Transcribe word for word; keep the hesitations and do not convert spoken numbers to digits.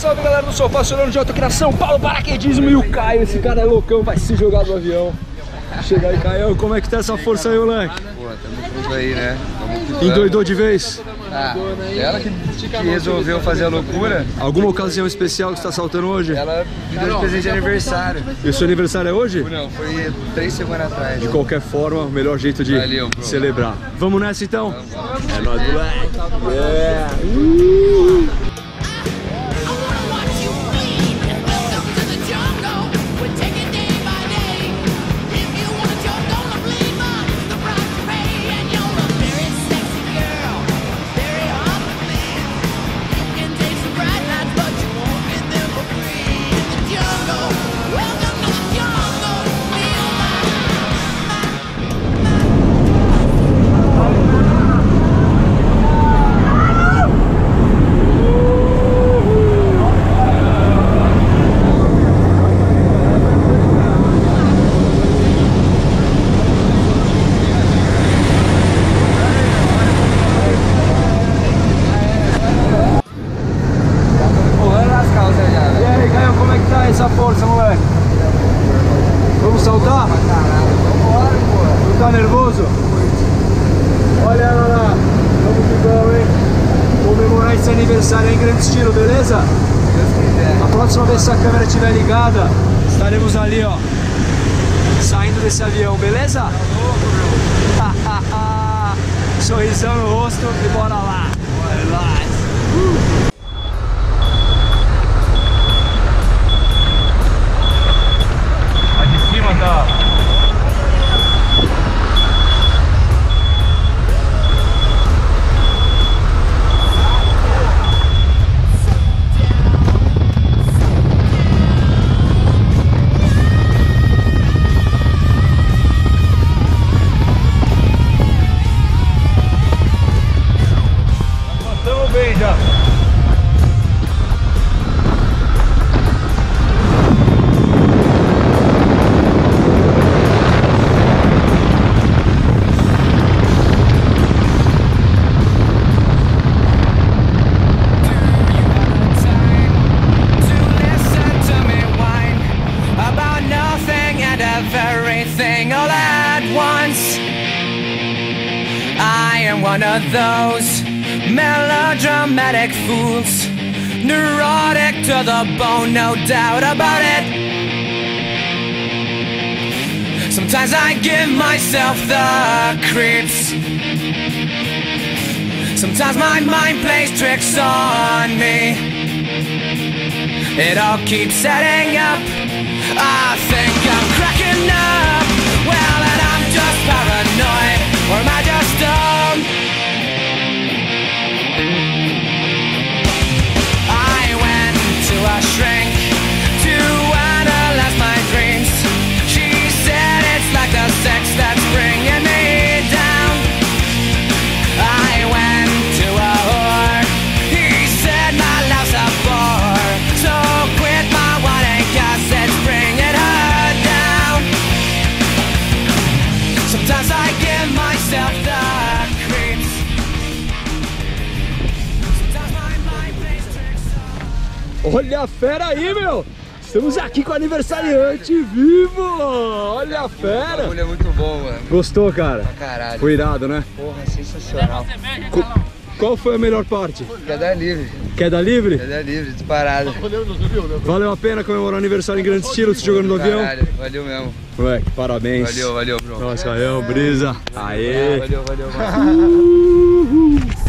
salve galera do Sofá Solano, já tô aqui na São Paulo Paraquedismo e o Caio, esse cara é loucão, vai se jogar do avião. Chega aí, Caio, como é que tá essa força aí, moleque? Pô, tamo junto aí, né? Endoidou de vez? Ah, ela que, que resolveu fazer a loucura. Alguma ocasião especial que você tá saltando hoje? Ela me deu de presente de aniversário. E o seu aniversário é hoje? Não, foi três semanas atrás. De qualquer forma, o melhor jeito de Valeu, celebrar. Vamos nessa então? Vamos. É nóis, moleque! Yeah. Uh. Essa força, moleque. Vamos saltar? Vambora, pô. Não tá nervoso? Olha ela lá. Vamos que vamos, hein? Comemorar esse aniversário em grande estilo, beleza? Deus quiser. A próxima vez que a câmera estiver ligada, estaremos ali, ó, saindo desse avião, beleza? Sorrisão no rosto e bora lá. Bora lá. Uh. Tá. Passamos bem já. Everything all at once. I am one of those melodramatic fools, neurotic to the bone, no doubt about it. Sometimes I give myself the creeps. Sometimes my mind plays tricks on me. It all keeps adding up. I think I'm cracking up. Well, and I'm just paranoid, or am I just dumb? I went to a shrink to analyze my dreams. She said it's like the sex that's bringing me down. I went to a whore. He said my love's a bore, so quit my wanting, 'cause it's bringing her down. Sometimes I give myself the creeps. Sometimes my mind plays tricks on. Olha a fera aí, meu! Estamos aqui com o aniversariante vivo! Olha a fera! O bagulho é muito bom, mano. Gostou, cara? Pra caralho. Foi irado, né? Porra, sensacional. Co Qual foi a melhor parte? Queda livre. Queda livre? Queda livre, disparada. Valeu a pena comemorar o aniversário em grande estilo, se jogando no avião? Caralho, valeu mesmo. Moleque, parabéns. Valeu, valeu, bro. Nossa, valeu, brisa. Aê! Valeu, valeu, valeu.